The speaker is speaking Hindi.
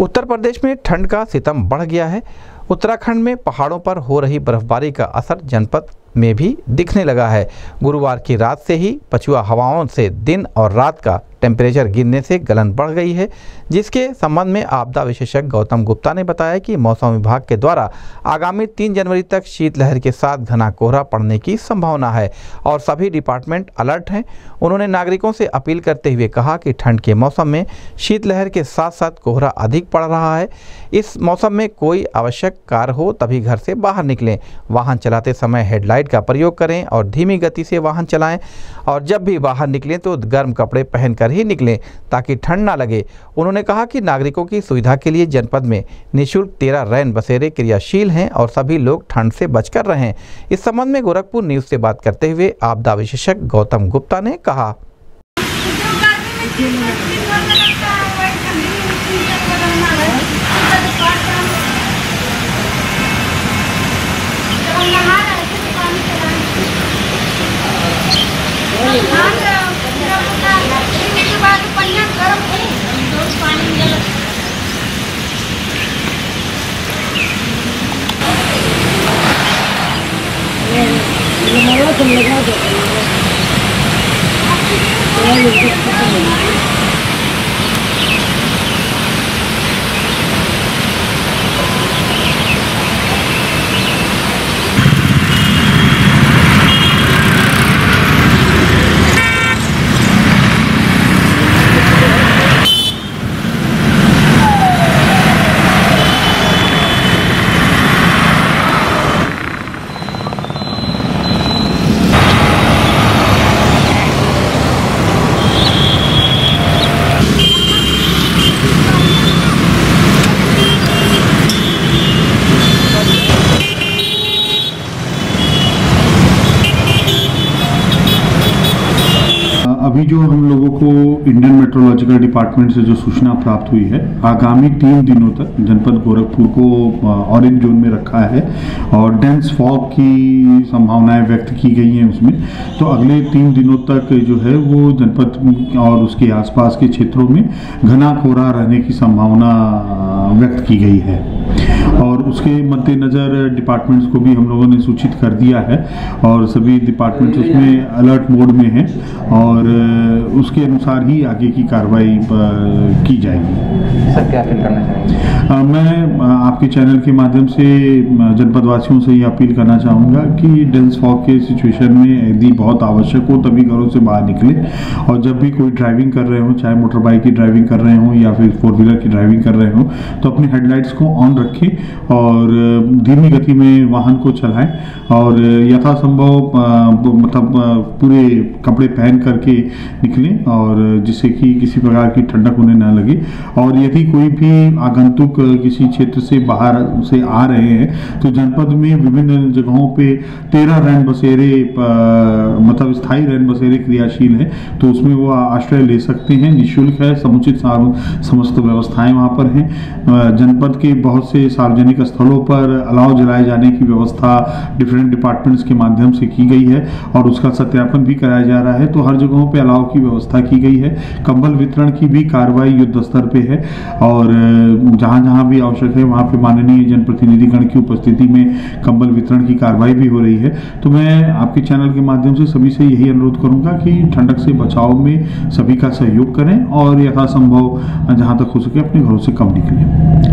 उत्तर प्रदेश में ठंड का सितम बढ़ गया है। उत्तराखंड में पहाड़ों पर हो रही बर्फबारी का असर जनपद में भी दिखने लगा है। गुरुवार की रात से ही पछुआ हवाओं से दिन और रात का टेम्परेचर गिरने से गलन बढ़ गई है, जिसके संबंध में आपदा विशेषज्ञ गौतम गुप्ता ने बताया कि मौसम विभाग के द्वारा आगामी 3 जनवरी तक शीतलहर के साथ घना कोहरा पड़ने की संभावना है और सभी डिपार्टमेंट अलर्ट हैं। उन्होंने नागरिकों से अपील करते हुए कहा कि ठंड के मौसम में शीतलहर के साथ साथ कोहरा अधिक पड़ रहा है। इस मौसम में कोई आवश्यक कार्य हो तभी घर से बाहर निकलें। वाहन चलाते समय हेडलाइट का प्रयोग करें और धीमी गति से वाहन चलाएं और जब भी बाहर निकलें तो गर्म कपड़े पहनकर ही निकलें ताकि ठंड ना लगे। उन्होंने कहा कि नागरिकों की सुविधा के लिए जनपद में निःशुल्क 13 रैन बसेरे क्रियाशील हैं और सभी लोग ठंड से बचकर रहें। इस संबंध में गोरखपुर न्यूज से बात करते हुए आपदा विशेषज्ञ गौतम गुप्ता ने कहा, अभी जो हम लोगों को इंडियन मेट्रोलॉजिकल डिपार्टमेंट से जो सूचना प्राप्त हुई है, आगामी 3 दिनों तक जनपद गोरखपुर को ऑरेंज जोन में रखा है और डेंस फॉग की संभावनाएं व्यक्त की गई हैं उसमें। तो अगले 3 दिनों तक जो है वो जनपद और उसके आसपास के क्षेत्रों में घना कोहरा रहने की संभावना व्यक्त की गई है और उसके मद्देनज़र डिपार्टमेंट्स को भी हम लोगों ने सूचित कर दिया है और सभी डिपार्टमेंट्स उसमें अलर्ट मोड में हैं और उसके अनुसार ही आगे की कार्रवाई की जाएगी। सर, क्या अपील करना चाहेंगे? मैं आपके चैनल के माध्यम से जनपदवासियों से ये अपील करना चाहूँगा कि डेंस फॉग के सिचुएशन में यदि बहुत आवश्यक हो तभी घरों से बाहर निकले और जब भी कोई ड्राइविंग कर रहे हो, चाहे मोटर बाइक की ड्राइविंग कर रहे हो या फिर 4 व्हीलर की ड्राइविंग कर रहे हो, तो अपनी हेडलाइट्स को ऑन रखें और धीमी गति में वाहन को चलाएं और यथासंभव मतलब पूरे कपड़े पहन करके निकलें और जिससे कि किसी प्रकार की ठंडक उन्हें ना लगे। और यदि कोई भी आगंतुक किसी क्षेत्र से बाहर से आ रहे हैं तो जनपद में विभिन्न जगहों पे 13 रैन बसेरे मतलब स्थायी रैन बसेरे क्रियाशील है, तो उसमें वो आश्रय ले सकते हैं। निःशुल्क है, समुचित समस्त व्यवस्थाएं वहाँ पर हैं। जनपद के बहुत से सार्वजनिक स्थलों पर अलाव जलाए जाने की व्यवस्था डिफरेंट डिपार्टमेंट्स के माध्यम से की गई है और उसका सत्यापन भी कराया जा रहा है। तो हर जगहों पे अलाव की व्यवस्था की गई है। कंबल वितरण की भी कार्रवाई युद्ध स्तर पे है और जहाँ जहाँ भी आवश्यक है वहाँ पे माननीय जनप्रतिनिधिगण की उपस्थिति में कंबल वितरण की कार्रवाई भी हो रही है। तो मैं आपके चैनल के माध्यम से सभी से यही अनुरोध करूँगा कि ठंडक से बचाव में सभी का सहयोग करें और यथासंभव जहाँ तक हो सके अपने घरों से कम निकलें।